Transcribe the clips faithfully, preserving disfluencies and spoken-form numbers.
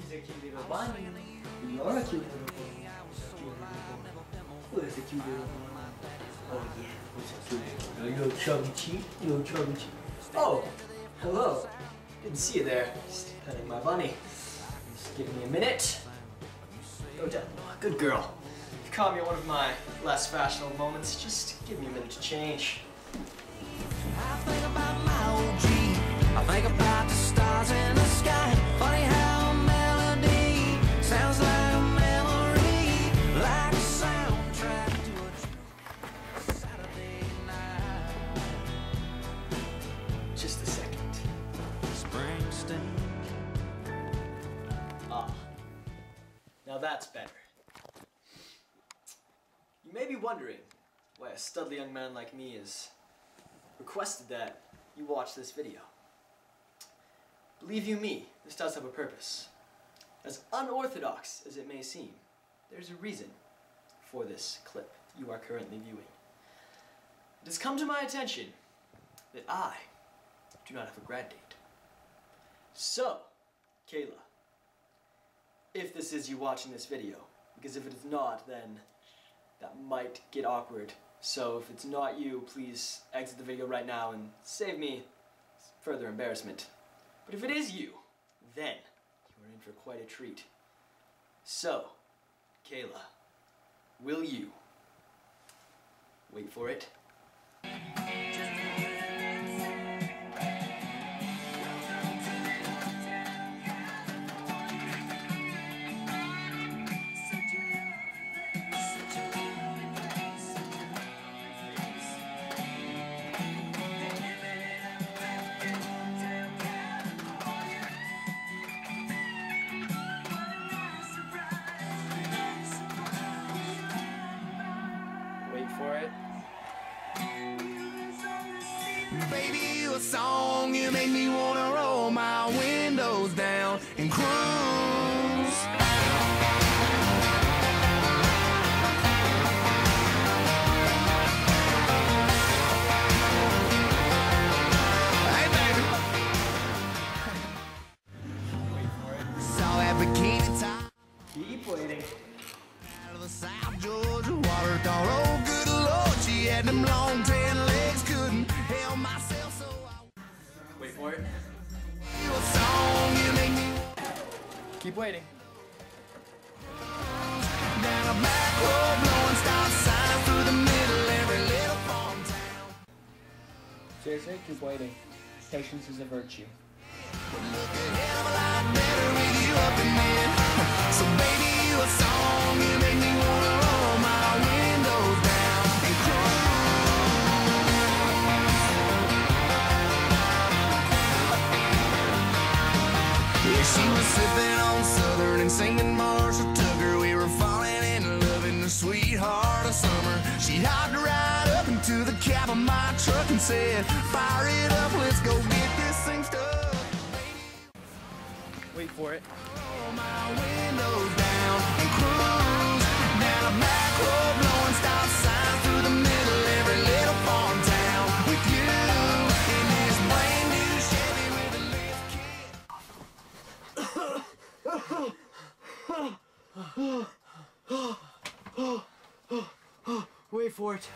He's a cute little bunny. You are a cute little bunny. Cute little bunny. Who is a cute little bunny? Oh yeah, who's a cute little bunny? Little chubby cheek, little chubby cheek. Oh, hello. Didn't see you there. Just petting my bunny. Just give me a minute. Go down. Good girl. You caught me at one of my less fashionable moments. Just give me a minute to change. I think about my old dream. I think about the stars in the sky. Funny how a melody sounds like a memory, like a soundtrack to a Saturday night. Just a second. Springsteen. Ah, now that's better. You may be wondering why a studly young man like me is requested that you watch this video. Believe you me, this does have a purpose. As unorthodox as it may seem, there's a reason for this clip you are currently viewing. It has come to my attention that I do not have a grad date. So, Kayla, if this is you watching this video, because if it is not, then that might get awkward. So if it's not you, please exit the video right now and save me further embarrassment. But if it is you, then you are in for quite a treat. So, Kayla, will you wait for it? Wait for it. Baby, you a song, you make me wanna roll my windows down and cruise. Hey, baby. Wait for it. Saw that bikini top Keep waiting. out of the South Georgia water. Thought, oh, good Lord, she had them long tan legs, couldn't help myself, so I. Wait for it. You a song, you make me Keep waiting. down a back road, blowing stop signs through the middle, every little farm town. Seriously, keep waiting. Patience is a virtue. Look a hell of a lot better with you up in there. So baby, you a song, you make me wanna roll my windows down and cruise. Yeah, she was sipping on Southern and singing Marshall Tucker. We were falling in love in the sweetheart of summer. She hopped right up into the cab of my truck and said, fire it up, let's go get this thing stuck. Wait for it. Roll my windows down and cruise down a back road, blowing stop signs through the middle, every little farm town with you in this brand new Chevy with a lift Oh, wait for it.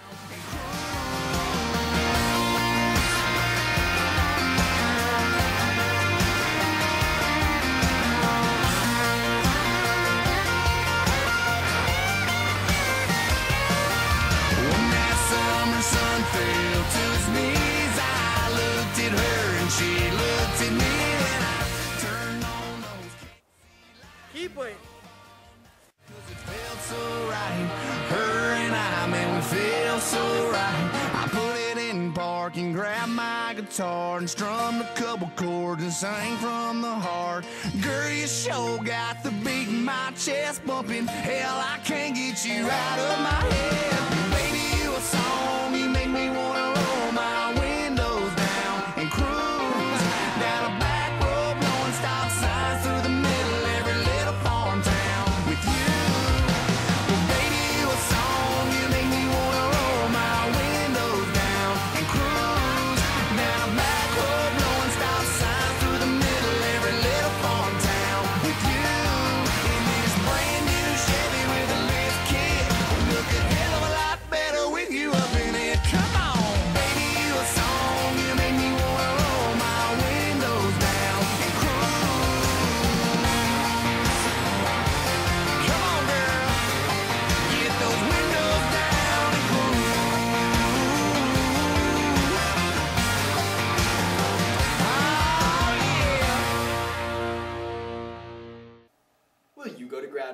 When that summer sun fell to its knees, I looked at her and she looked at me, and I turned on those Keep waiting. cause it felt so right. Her and I, man, we feel so right. I put it in park and grabbed my guitar and strummed a couple chords and sang from the heart. Girl, you sure got the beat in my chest bumping. Hell, I can't get you out of my head. Baby, you a song, you make me wanna roll my windows down and cruise down a back road, blowing stop signs through the middle, every little farm town with you. Well, baby, you a song, you make me wanna roll my windows down and cruise down a back road, blowing stop signs through the middle, every little farm town with you.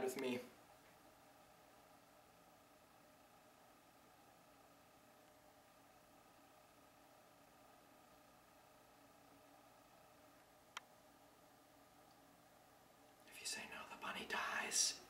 ride with me? If you say no, the bunny dies.